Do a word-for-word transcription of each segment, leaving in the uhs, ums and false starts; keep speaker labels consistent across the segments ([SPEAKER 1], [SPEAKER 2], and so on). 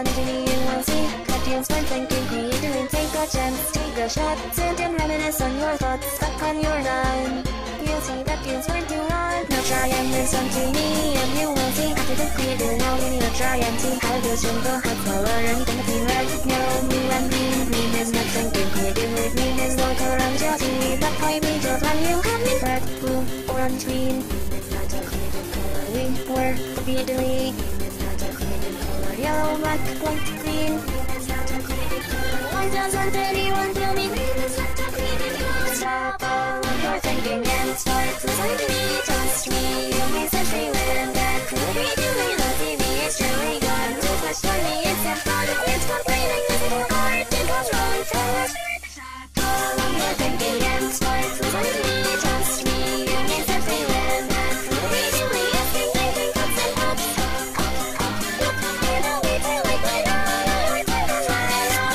[SPEAKER 1] on the journey you will see. Cartoons when thinking, creator and take a chance. Take a shot, sit and reminisce on your thoughts. Stuck on your line. You'll see that feels went too long. Now try and listen to me and you will see. After the creator now you need to try and see. How does your the hot color and gonna be red? No, blue and green. Green is not thinking, creating with green is look around your see. That might be just when you have me red, blue, orange, green. It's not a creative color we were repeatedly. It's not a creative color yellow, black, white, green. It's not a creative color. Why doesn't anyone tell me green is not a creative color? Stop all of your thinking and start listening to me. Trust me, you'll be such a winner that could be doing the T V. It's truly gone to question me. It's a thought, it's complaining, it's more hard. It goes wrong, tell us. Stop all of your thinking and start listening to me. Trust me, you'll be such a winner that could be doing the T V. Thinking cups and pops. Hop, hop, hop, it'll be too late by now. Your time goes right up.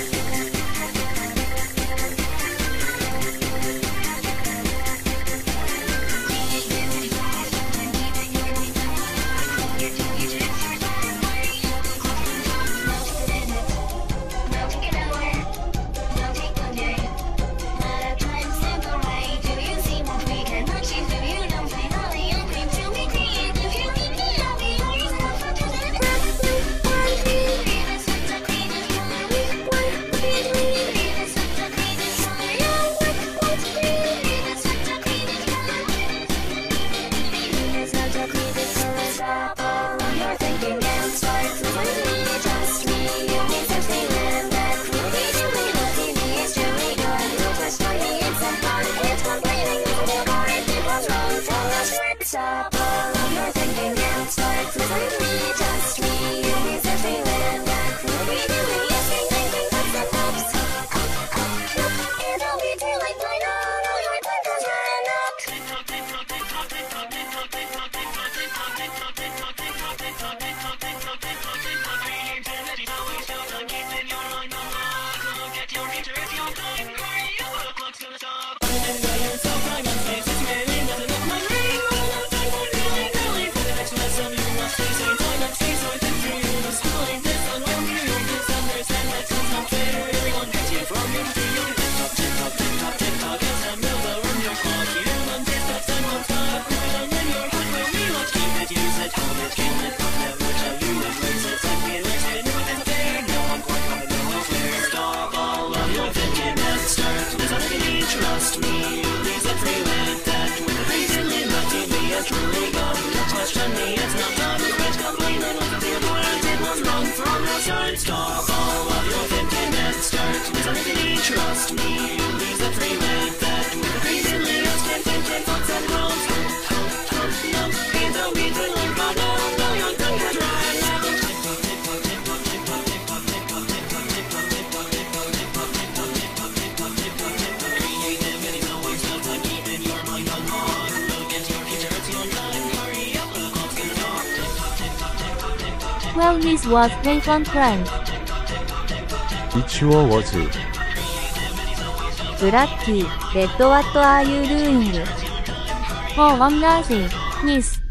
[SPEAKER 1] Stop all of your thinking and start listening to me. Trust me, you'll be such a winner that could be doing anything. Thinking cups and pops. Hop, hop, hop, it'll be too late by now. All your time goes right up.
[SPEAKER 2] Trust me, these are free with that. With the recently left T V, it's truly gone. Don't question me, it's not time to quit complaining. Look at the words, it was wrong from your side. Stop all of your thinking and start listening. Trust me, these are free with that. With the recently left thinking thoughts and roads. No, it don't be too late, but now, now your tongue has run out.
[SPEAKER 3] Well, this was Raycon Prank.
[SPEAKER 4] It was.
[SPEAKER 3] ブラッキー、Red, what are you doing? Oh, wonderful. Miss.